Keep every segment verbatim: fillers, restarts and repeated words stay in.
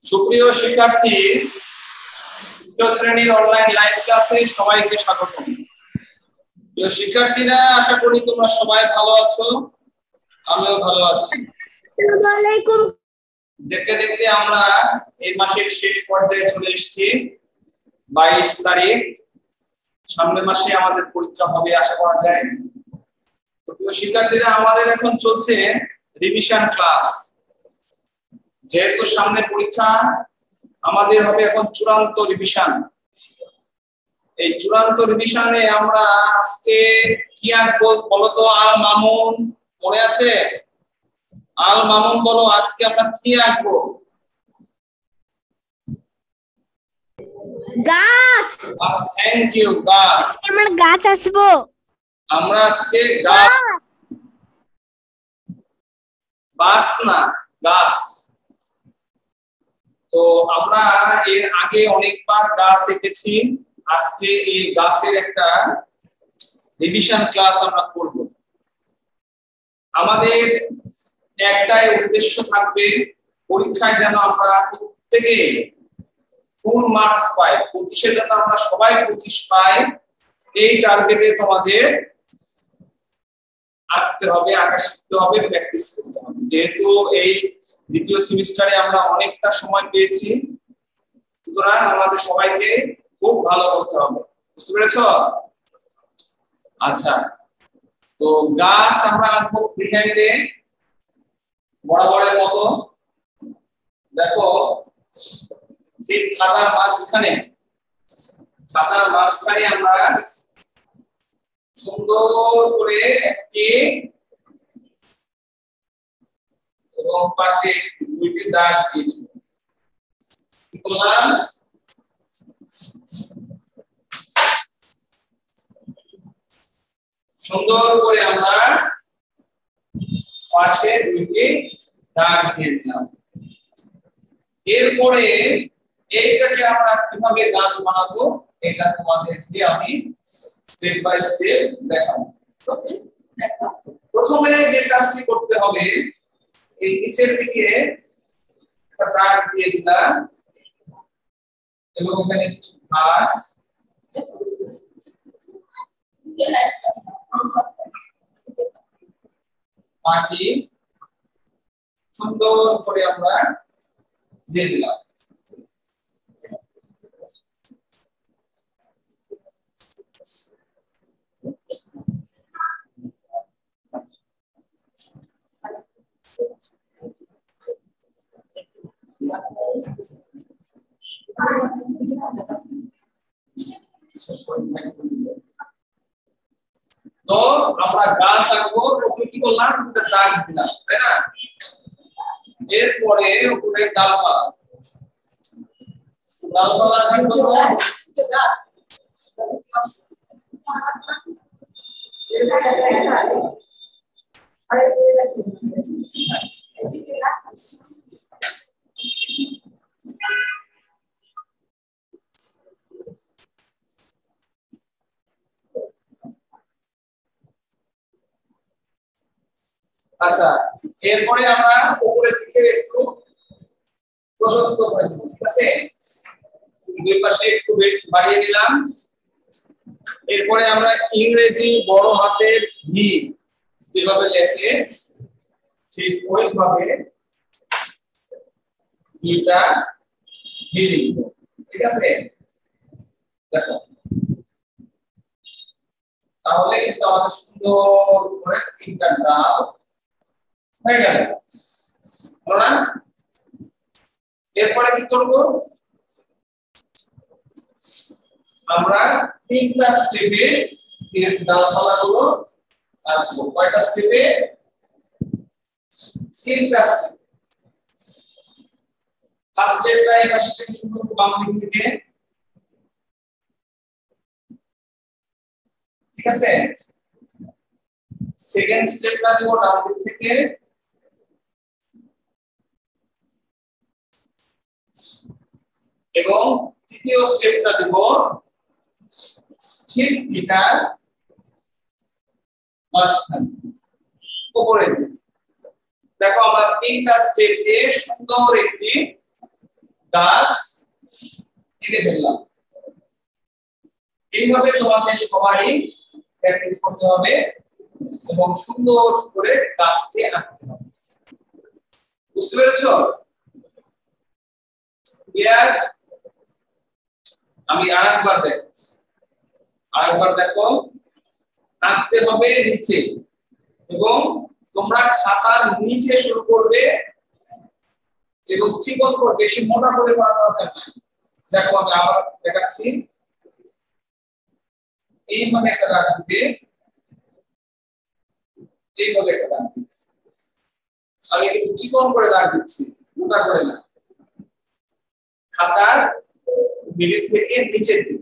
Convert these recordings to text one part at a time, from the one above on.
সুপ্রিয় শিক্ষার্থী, তৃতীয় শ্রেণীর অনলাইন লাইভ ক্লাসে সবাইকে স্বাগতম। প্রিয় শিক্ষার্থীরা, আশা করি তোমরা সবাই ভালো আছো, আমিও ভালো আছি। আসসালামু আলাইকুম। দেখতে দেখতে আমরা এই মাসের শেষ পর্যায়ে চলে এসেছি। বাইশ তারিখ, সামনের মাসে আমাদের পরীক্ষা হবে আশা করা যায়। প্রিয় শিক্ষার্থীরা, আমাদের এখন চলছে রিভিশন ক্লাস। যেহেতু সামনে পরীক্ষা, আমাদের হবে এখন চূড়ান্ত রিভিশন। এই চূড়ান্ত রিভিশনে আমরা আজকে কি আঁকবো বলো তো? আল মামুন, মনে আছে? আল মামুন বলো, আজকে আমরা কি আঁকবো? গাছ। থ্যাংক ইউ, গাছ। আমরা গাছ আসবো। আমরা আজকে গাছ, বাস না, গাছ। তো আমরা এর আগে অনেকবার গাছ এঁকেছি, আজকে এই গাছের একটা রিভিশন ক্লাস আমরা করব। আমাদের একটাই উদ্দেশ্য থাকবে, পরীক্ষায় যেন আমরা প্রত্যেকে ফুল মার্কস পাই, পঁচিশে যেন আমরা সবাই পঁচিশ পাই। এই টার্গেটে তোমাদের আঁকতে হবে, আঁকা শিখতে হবে, প্র্যাকটিস করতে হবে। যেহেতু এই দ্বিতীয় সেমিস্টারে আমরা অনেকটা সময় পেয়েছি, সুতরাং আমাদের সবাইকে খুব ভালো করতে হবে। বুঝতে পেরেছো? আচ্ছা, তো গাছ আমরা আঁকবো ফ্রিহ্যান্ডে বরাবরের মতো। দেখো, ঠিক খাতার মাঝখানে খাতার মাঝখানে আমরা সুন্দর করে একটি এবং পাশে দুইটি দাগ দিয়ে দেব। সুন্দর করে আমরা পাশে দুইটি দাগ দিয়ে দিলাম। এরপরে এইটাকে আমরা কিভাবে গাছ বানাবো এটা তোমাদেরকে আমি স্টেপ বাই স্টেপ দেখাবো। প্রথমে যে কাজটি করতে হবে, এই নিচের দিকে একটা দাগ দিয়ে দিলাম এবং এখানে কিছু ঘাস, মাটি সুন্দর করে আমরা দিয়ে দিলাম। তো আমরা গাছ আঁকবো, প্রথমে কি করলাম? একটা দাগ দিলাম, তাই না? এরপরে উপরে ডালপালা, ডালপালা কি করবো? আচ্ছা, এরপরে আমরা উপরের দিকে একটু প্রশস্ত করে দেব, ঠিক আছে? দুই পাশে একটু বাড়িয়ে দিলাম। এরপরে আমরা ইংরেজি বড় হাতের ভি যেভাবে লেখে ঠিক ওইভাবে ভিটা ভি লিখব, ঠিক আছে? দেখো, তাহলে কিন্তু আমাদের সুন্দর করে তিনটা ডাল হয়ে গেল, হলো না? এরপরে কি করব? আমরা তিনটা স্টেপে এর ডালপালাগুলো আসবো। কয়টা স্টেপে? তিনটা স্টেপ। ফার্স্ট স্টেপটা এই পাশ থেকে শুরু করব, বাম দিক থেকে, ঠিক আছে? সেকেন্ড স্টেপটা দেব ডান দিক থেকে, এবং তৃতীয় স্টেপটা দেব ঠিক এটার মাঝখানে উপরে। দেখো, আমরা তিনটা স্টেপ দিয়ে সুন্দর একটি গাছ এঁকে ফেললাম। এইভাবে তোমাদের সবাই প্র্যাকটিস করতে হবে এবং সুন্দর করে গাছটি আঁকতে হবে। বুঝতে পেরেছো? ক্লিয়ার? আমি আরেকবার দেখাচ্ছি, আরেকবার দেখো। আঁকতে হবে নিচে এবং তোমরা খাতার নিচে শুরু করবে এবং চিকন করে, বেশি মোটা করে করা দরকার নাই। দেখো আমি আবার দেখাচ্ছি। এইভাবে একটা দাগ দিবে, এইভাবে একটা দাগ দিবে। আগে কিন্তু চিকন করে দাগ দিচ্ছি, মোটা করে না। খাতার মিডিল থেকে নিচের দিকে।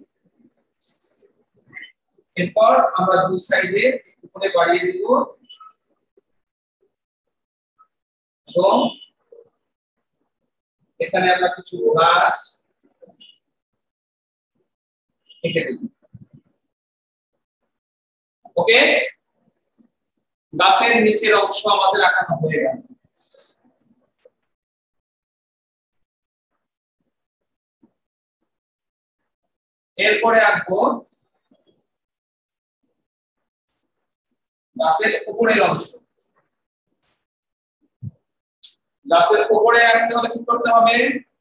এরপর আমরা দুই সাইডে উপরে বাড়িয়ে দিব এবং এখানে আমরা কিছু ঘাস এঁকে দেব। ওকে, গাছের নিচের অংশ আমাদের আঁকানো হয়ে গেল। এরপরে আঁকবো গাছের উপরের অংশ। গাছের উপরে আঁকতে হলে কি করতে হবে?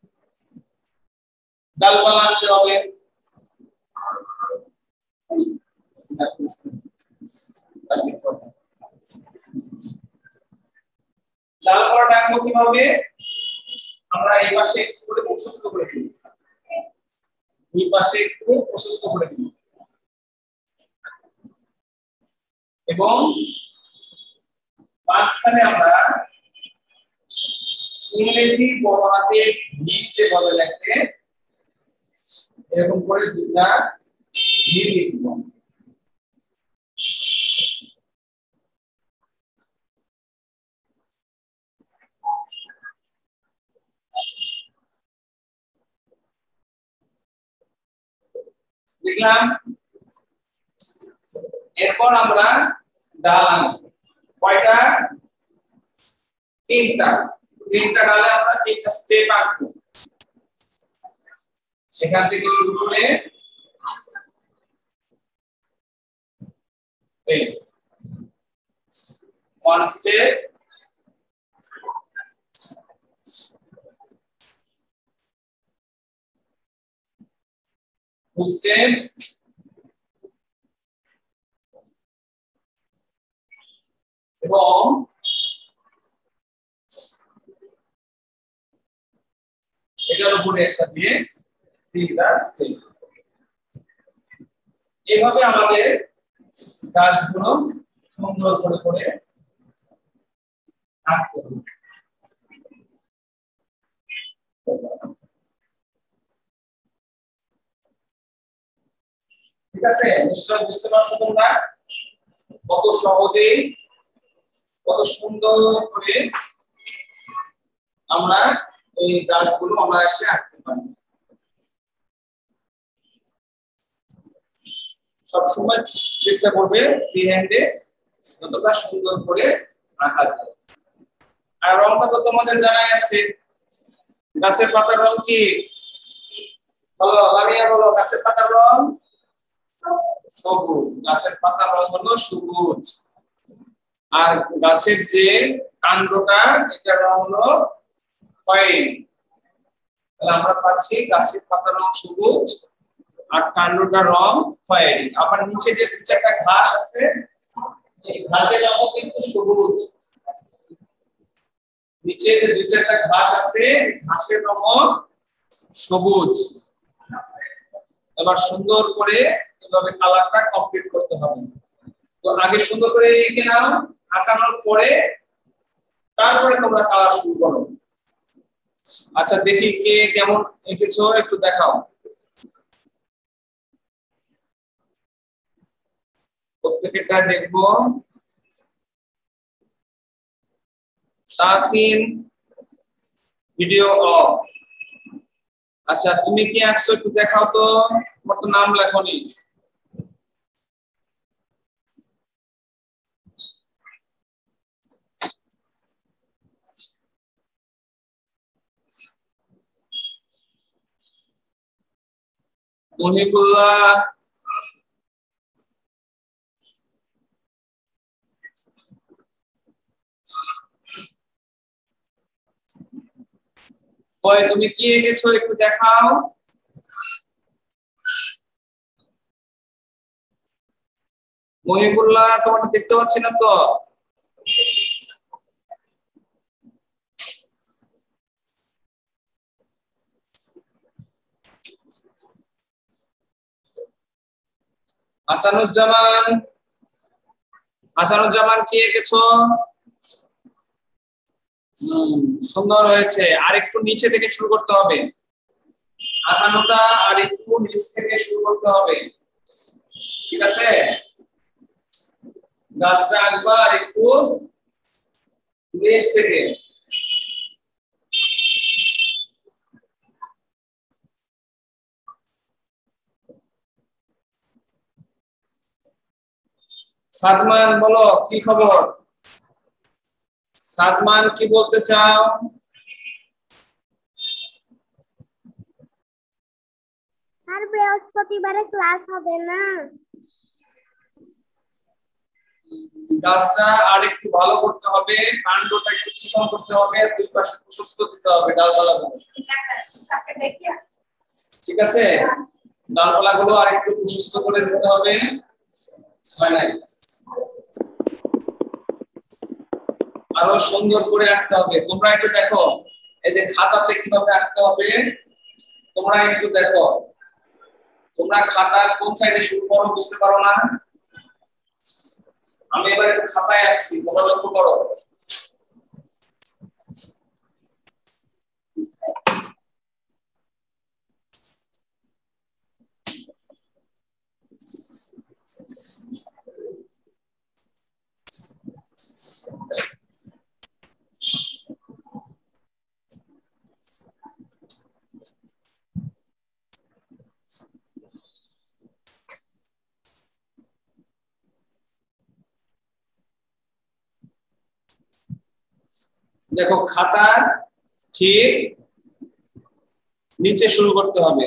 ডালপালা আনতে হবে। ডালপালাটা আঁকবো কিভাবে? আমরা এই পাশে একটু করে প্রশস্ত করে দিই, দুই পাশে একটু প্রশস্ত করে দিই এবং মাঝখানে আমরা ইংরেজি বড় হাতে লিখতে বলে লিখতে এরকম করে দুটা লিখ লিখব। লিখলাম। এরপর আমরা ডাল আনবো। কয়টা? তিনটা। তিনটা ডালে আমরা তিনটা স্টেপ আঁকবো। সেখান থেকে শুরু করে এই ওয়ান স্টেপ, টু স্টেপ, এবং এটার উপরে একটা দিয়ে তিনটা স্টেপ। এইভাবে আমাদের কাজগুলো সুন্দর করে করে আঁকতে হবে। ঠিক আছে? নিশ্চয় বুঝতে পারছো তোমরা কত সহজে কত সুন্দর করে আমরা এই গাছগুলো আমরা এসে আঁকতে পারি। সবসময় চেষ্টা করবে ফ্রি হ্যান্ডে যতটা সুন্দর করে আঁকা যায়। আর রংটা তো তোমাদের জানাই আছে। গাছের পাতার রং কি? বলো লামিয়া, বলো গাছের পাতার রং সবুজ। গাছের পাতার রং হলো সবুজ। আর গাছের যে কাণ্ডটা এটার রং হলো খয়েরি। তাহলে আমরা পাচ্ছি গাছের পাতার রং সবুজ আর কাণ্ডটার রং খয়েরি। আবার নিচে যে দু চারটা ঘাস আছে এই ঘাসের রং কিন্তু সবুজ। নিচে যে দু চারটা ঘাস আছে ঘাসের রং সবুজ। এবার সুন্দর করে এভাবে কালারটা কমপ্লিট করতে হবে। তো আগে সুন্দর করে এঁকে নাও, আঁকানোর পরে তারপরে তোমরা কালার শুরু করো। আচ্ছা দেখি কে কেমন এঁকেছো একটু দেখাও। প্রত্যেকটা দেখবো। Tasin video off. আচ্ছা তুমি কি আঁকছো একটু দেখাও তো, তোমার তো নাম লেখনি। মহিবুল্লাহ, ওই তুমি কি এঁকেছো একটু দেখাও। মহিবুল্লাহ তোমারটা দেখতে পাচ্ছি না তো। হাসানুজ্জামান, হাসানুজ্জামান কি এঁকেছো? হম, সুন্দর হয়েছে। আর একটু নিচে থেকে শুরু করতে হবে, আঁকানোটা আর একটু নিচ থেকে শুরু করতে হবে, ঠিক আছে? গাছটা আঁকবা আর একটু নিচ থেকে। সাদমান বলো কি খবর? সাদমান কি বলতে চাও? আর বৃহস্পতিবারে ক্লাস হবে না? গাছটা আর একটু ভালো করতে হবে, কাণ্ডটা একটু চিকন করতে হবে, দুই পাশে প্রশস্ত দিতে হবে ডালপালাগুলো, ঠিক আছে? ডালপালাগুলো আর একটু প্রশস্ত করে দিতে হবে। হয় নাই, আরো সুন্দর করে আঁকতে হবে। তোমরা একটু দেখো এই যে খাতাতে কিভাবে আঁকতে হবে, তোমরা একটু দেখো। তোমরা খাতার কোন সাইডে শুরু করো বুঝতে পারো না? আমি এবার একটু খাতায় আঁকছি, তোমরা লক্ষ্য করো। দেখো খাতার ঠিক নিচে শুরু করতে হবে।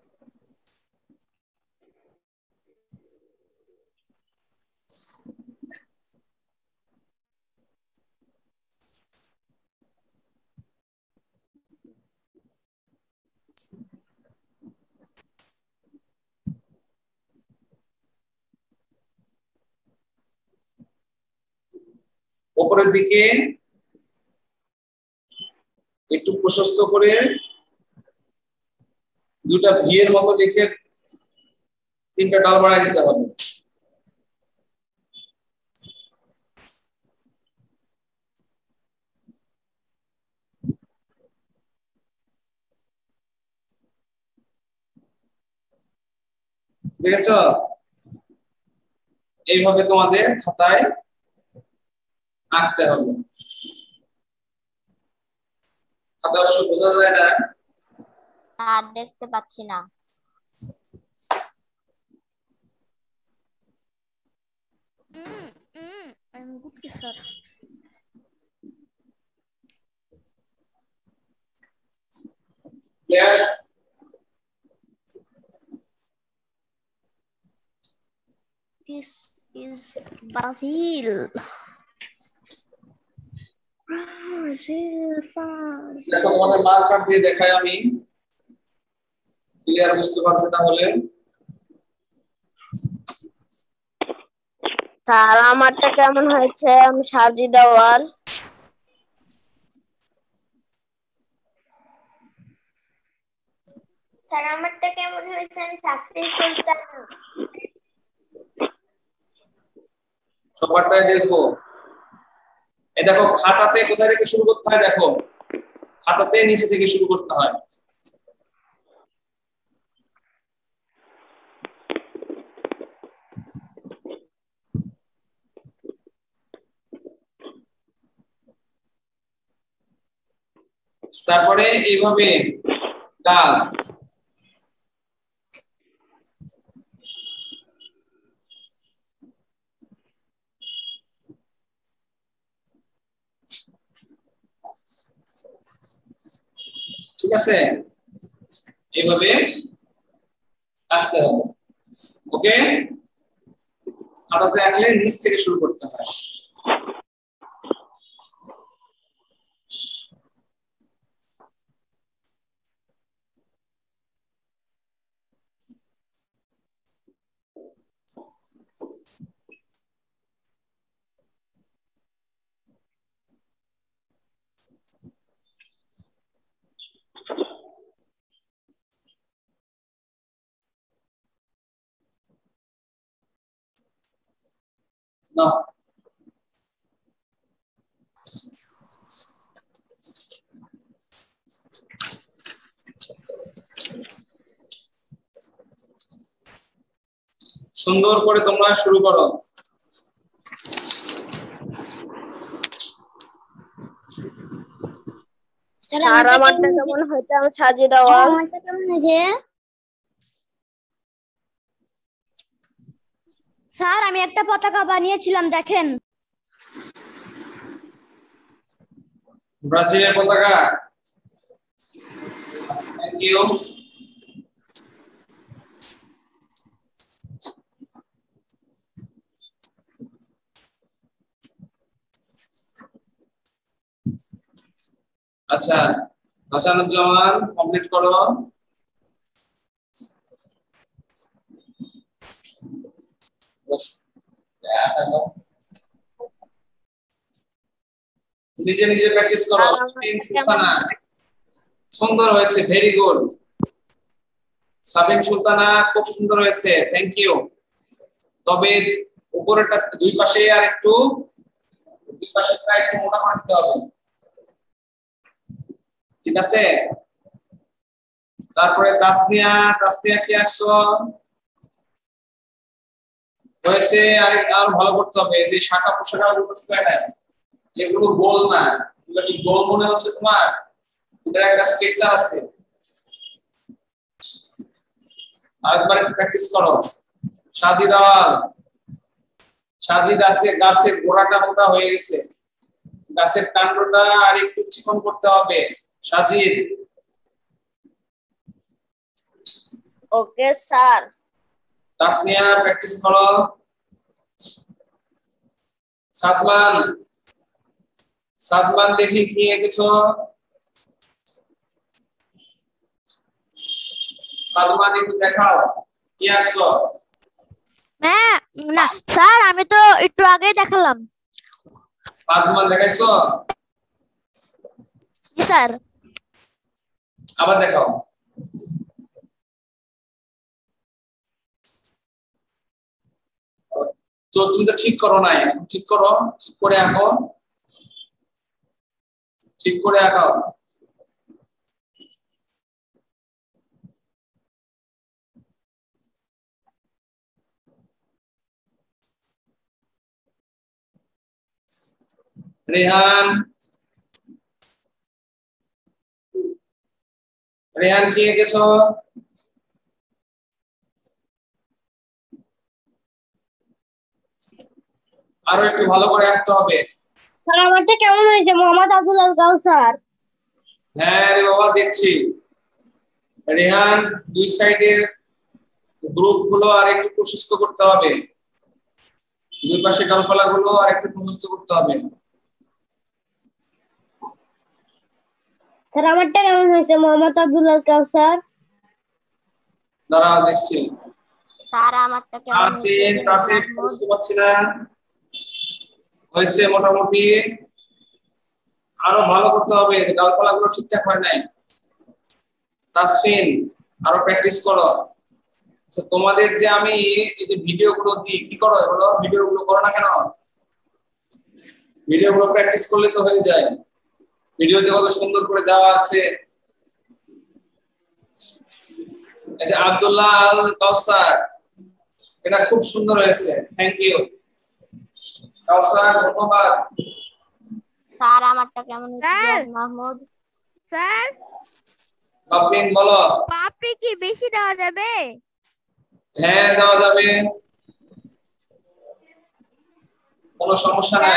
উপরের দিকে একটু প্রশস্ত করে দুটা ভি এর মতো লিখে তিনটা ডাল বানাই দিতে হবে। দেখেছো? এইভাবে তোমাদের খাতায় আঁকতে হবে। খাতা অবশ্য বোঝা যায় না, আর দেখতে পাচ্ছি না। Hmm hmm I'm good sir. Clear? This is Brazil. Brazil France. দেখো তোমাদের মার্কার দিয়ে দেখাই আমি, ক্লিয়ার বুঝতে পারছো তাহলে? স্যার আমারটা কেমন হয়েছে? আমি সাজি দেওয়াল। স্যার আমারটা কেমন হয়েছে? আমি সাফরিন সুলতান। সবারটাই দেখবো। এই দেখো খাতাতে কোথা থেকে শুরু করতে হয়, দেখো খাতাতে নিচে থেকে শুরু করতে হয়। তারপরে এইভাবে ডাল, ঠিক আছে? এইভাবে আঁকতে আঁকতে হবে। ওকে, খাতাতে আঁকলে নিচ থেকে শুরু করতে হয়। No. সুন্দর করে তোমরা শুরু করো। স্যার আমারটা কেমন হয়েছে আমি সাজিয়ে দেওয়া? আমারটা কেমন হয়েছে স্যার? আমি একটা পতাকা বানিয়েছিলাম, দেখেন। ব্রাজিলের পতাকা। Thank you. আচ্ছা, হাসানুজ্জামান কমপ্লিট করো। নিজে নিজে প্র্যাকটিস করো। সুলতানা সুন্দর হয়েছে, ভেরি গুড। সাবিম সুলতানা খুব সুন্দর হয়েছে, থ্যাংক ইউ। তবে উপরেরটা দুই পাশে আর একটু দুই পাশেরটা একটু মোটা করে দিতে হবে, ঠিক আছে? তারপরে তাসনিয়া, তাসনিয়া কি আঁকছো? হয়েছে, আরে আরো ভালো করতে হবে। এই শাখা পোশাখা করতে হয় না, এগুলো গোল না। এগুলো কি গোল মনে হচ্ছে তোমার? এটার একটা স্ট্রাকচার আছে, আরেকবার একটু প্র্যাকটিস করো। সাজিদ আওয়াল, সাজিদ আজকে গাছের গোড়াটা মোটা হয়ে গেছে, গাছের কাণ্ডটা আর একটু চিকন করতে হবে। Sajid. Okay sir. Tasnia practice করো। সাদমান, সাদমান দেখি কি এঁকেছো? সাদমান একটু দেখাও কি আঁকছো? হ্যাঁ না স্যার, আমি তো একটু আগেই দেখালাম। সাদমান দেখাইছো? জি স্যার। আবার দেখাও। তো তুমি তো ঠিক করো নাই, ঠিক করো, ঠিক করে আঁকো, ঠিক করে আঁকাও। রেহান, রেহান কি এঁকেছো? আরো একটু ভালো করে আঁকতে হবে। স্যার আমারটা কেমন হয়েছে? মোহাম্মদ আব্দুল গাও স্যার। হ্যাঁ রে বাবা, দেখছি। রেহান, দুই সাইডের গ্রুপ গুলো আর একটু প্রশস্ত করতে হবে, দুই পাশে ডালপালা গুলো আর একটু প্রশস্ত করতে হবে। স্যার আমারটা কেমন হয়েছে? মোহাম্মদ আব্দুল গাও স্যার। দাঁড়াও দেখছি। স্যার আমারটা কেমন হয়েছে? তাসিন, তাসিন বুঝতে পারছি না। হয়েছে মোটামুটি, আরো ভালো করতে হবে, ডালপালা গুলো ঠিকঠাক হয় নাই। তাসফিন, আরো প্র্যাকটিস করো। তোমাদের যে আমি এই যে ভিডিও গুলো দিই, কি করো এগুলো? ভিডিও গুলো করো না কেন? ভিডিও গুলো প্র্যাকটিস করলে তো হয়ে যায়। ভিডিওতে কত সুন্দর করে দেওয়া আছে। এই যে আব্দুল্লাহ আল কাউসার, এটা খুব সুন্দর হয়েছে, থ্যাংক ইউ কাউসার, ধন্যবাদ। স্যার আমারটা কেমন হয়েছে? মাহমুদ স্যার। বাপিন বলো। পাপড়ি কি বেশি দেওয়া যাবে? হ্যাঁ দেওয়া যাবে, কোনো সমস্যা নাই।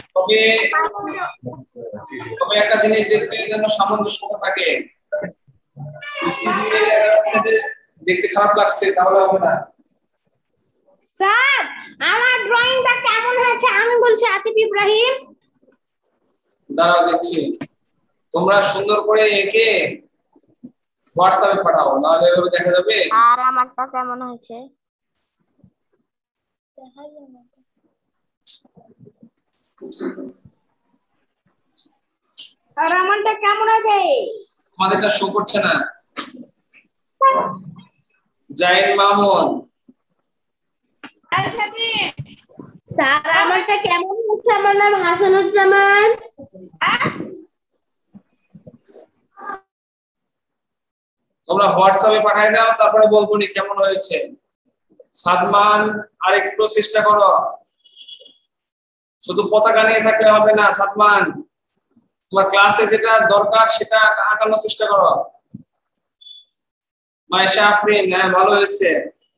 তবে তবে একটা জিনিস দেখবে যেন সামঞ্জস্যতা থাকে। টিভি দেখা যাচ্ছে যে দেখতে খারাপ লাগছে তাহলে হবে না। স্যার আমার ড্রয়িংটা কেমন হয়েছে আমি বলছি আতিফ ইব্রাহিম। দাঁড়াও দিচ্ছি, তোমরা সুন্দর করে এঁকে হোয়াটসঅ্যাপে পাঠাও, নাহলে এভাবে দেখা যাবে। আর আমারটা কেমন হয়েছে? আর আমারটা কেমন আছে? আমাদেরটা শো করছে না। জাইন মামুন, স্যার আমারটা কেমন হচ্ছে? আমার নাম হাসানুজ্জামান। তোমরা হোয়াটসঅ্যাপে পাঠাই দাও, তারপরে বলবো নি কেমন হয়েছে। সাদমান আর একটু চেষ্টা করো, শুধু পতাকা নিয়ে থাকলে হবে না। সাদমান, তোমার ক্লাসে যেটা দরকার সেটা আঁকানোর চেষ্টা করো। মাইশা আফরিন, হ্যাঁ ভালো হয়েছে।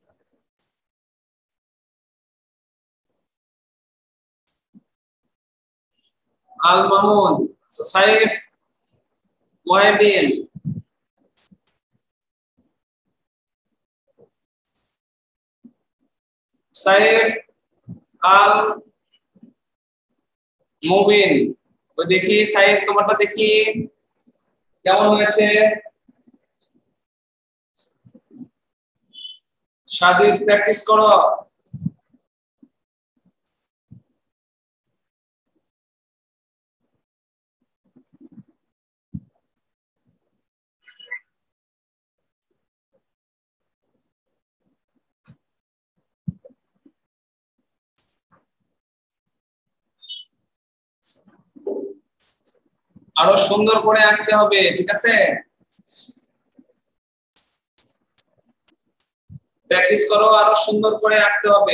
আল মামুন, সাইফ মুয়াবিন, সাইফ আল মুবিন। ওই দেখি সাইফ তোমারটা দেখি কেমন হয়েছে। সাজিদ প্র্যাকটিস করো। আরো সুন্দর করে আঁকতে হবে, ঠিক আছে? প্র্যাকটিস করো, আরো সুন্দর করে আঁকতে হবে।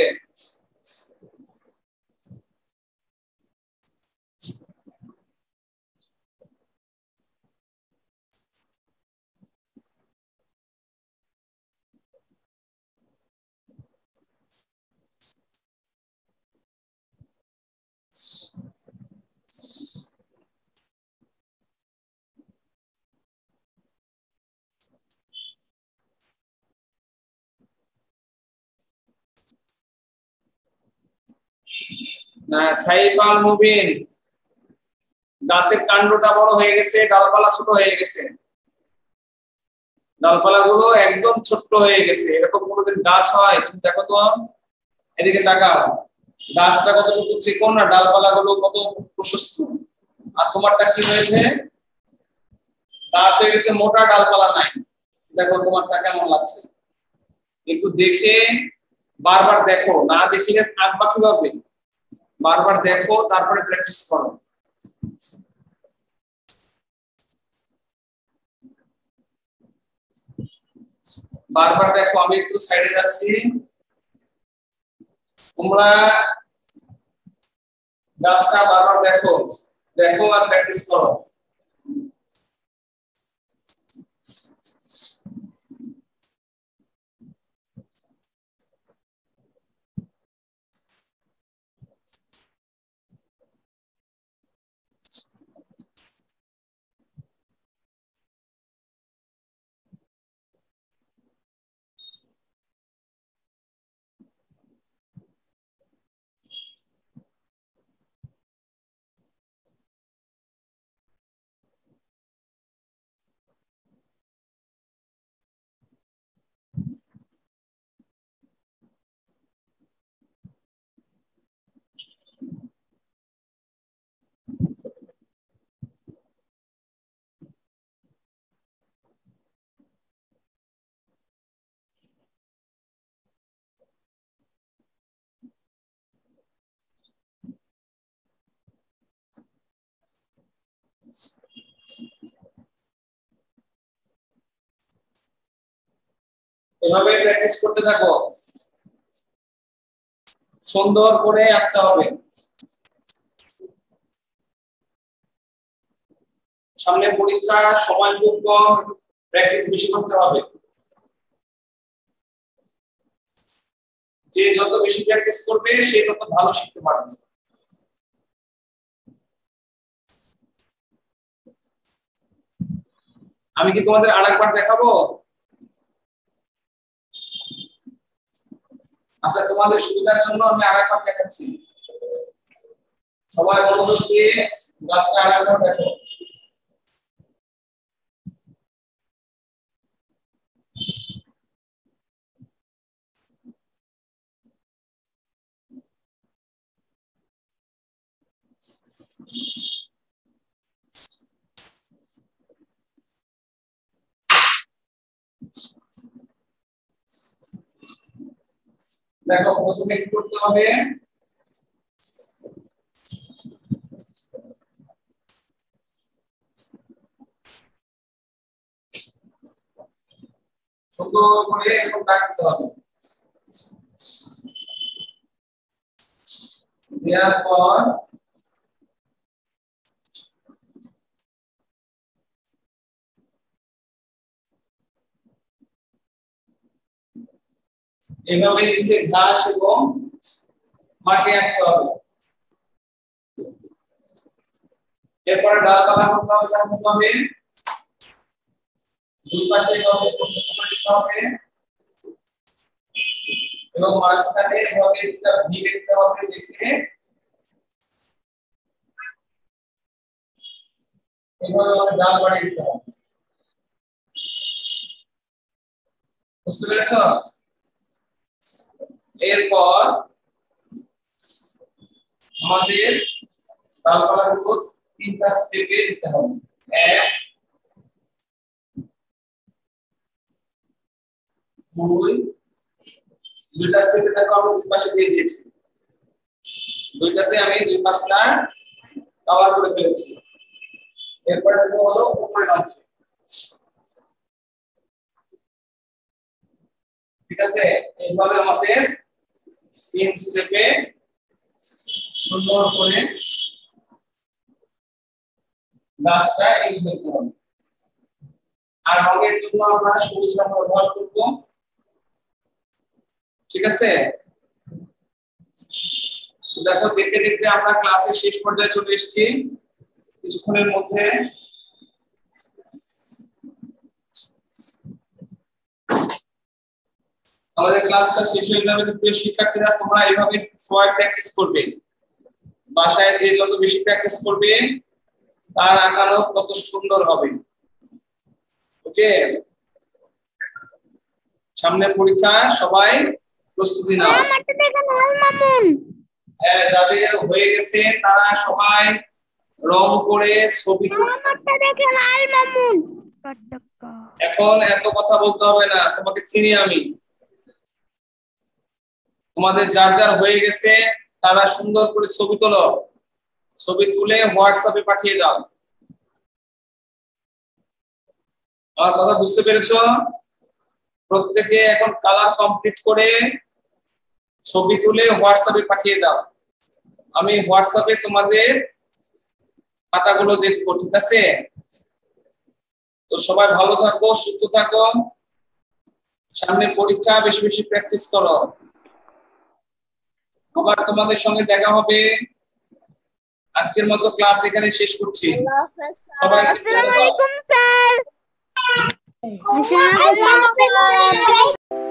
না, সাইফ আল মুবিন, গাছের কাণ্ডটা বড় হয়ে গেছে, ডালপালা ছোট হয়ে গেছে। ডালপালা গুলো একদম ছোট্ট হয়ে গেছে। এরকম কোনোদিন গাছ হয়? তুমি দেখো তো, এদিকে তাকাও, গাছটা কতটুকু চিকন আর ডালপালা গুলো কত প্রশস্ত। আর তোমারটা কি হয়েছে? গাছ হয়ে গেছে মোটা, ডালপালা নাই। দেখো তোমারটা কেমন লাগছে, একটু দেখে বারবার দেখো, না দেখলে আঁকবা কিভাবে? বারবার দেখো, তারপরে প্র্যাকটিস করো। বারবার দেখো। আমি একটু সাইডে যাচ্ছি, তোমরা গাছটা বারবার দেখো, দেখো আর প্র্যাকটিস করো। এভাবে প্র্যাকটিস করতে থাকো, সুন্দর করে আঁকতে হবে। সামনে পরীক্ষা, সময় খুব কম, প্র্যাকটিস বেশি করতে হবে। যে যত বেশি প্র্যাকটিস করবে সে তত ভালো শিখতে পারবে। আমি কি তোমাদের আরেকবার দেখাবো? আচ্ছা, তোমাদের সুবিধার জন্য আমি আরেকবার দেখাচ্ছি। সবাই মনোযোগ দিয়ে ক্লাসটা আরেকবার দেখো। দেখো, প্রথমে কি করতে হবে? সুন্দর করে এরকম রাখতে হবে। দেওয়ার পর এভাবে নিচে ঘাস এবং মাটি আঁকতে হবে। এরপরে ডালপালা করতে হবে, করতে হবে দুই পাশে এভাবে প্রশস্ত করে দিতে হবে এবং মাঝখানে এভাবে একটা ভি দেখতে হবে, দেখে এভাবে আমাদের ডাল বাড়িয়ে দিতে হবে। বুঝতে পেরেছো? এরপর আমাদের ডালপালার উপর তিনটা স্টেপে দিতে হবে। এক, দুই, দুইটা স্টেপে দেখো আমি দুই পাশে দিয়ে দিয়েছি। দুইটাতে আমি দুই পাশটা কভার করে ফেলেছি। এরপরে দেবো হলো উপরের অংশ। ঠিক আছে, এইভাবে আমাদের তিন স্টেপে সুন্দর করে গাছটা এই করতে হবে। আর রঙের জন্য আমরা সবুজ রং ব্যবহার করব। ঠিক আছে, দেখো দেখতে দেখতে আমরা ক্লাসের শেষ পর্যায়ে চলে এসেছি। কিছুক্ষণের মধ্যে আমাদের ক্লাসটা শেষ হয়ে যাবে। প্রিয় শিক্ষার্থীরা, তোমরা এইভাবে সবাই প্র্যাকটিস করবে। বাসায় যে যত বেশি প্র্যাকটিস করবে তার আঁকানো তত সুন্দর হবে। ওকে, সামনে পরীক্ষা, সবাই প্রস্তুতি নাও। হ্যাঁ, যাদের হয়ে গেছে তারা সবাই রং করে ছবি। এখন এত কথা বলতে হবে না, তোমাকে চিনি আমি। তোমাদের যার যার হয়ে গেছে তারা সুন্দর করে ছবি তোলো, ছবি তুলে হোয়াটসঅ্যাপে পাঠিয়ে দাও। আমার কথা বুঝতে পেরেছো? প্রত্যেকে এখন কালার কমপ্লিট করে ছবি তুলে হোয়াটসঅ্যাপে পাঠিয়ে দাও। আমি হোয়াটসঅ্যাপে তোমাদের খাতাগুলো দেখবো। ঠিক আছে, তো সবাই ভালো থাকো, সুস্থ থাকো। সামনে পরীক্ষা, বেশি বেশি প্র্যাকটিস করো। আবার তোমাদের সঙ্গে দেখা হবে। আজকের মতো ক্লাস এখানে শেষ করছি। আসসালামু আলাইকুম স্যার।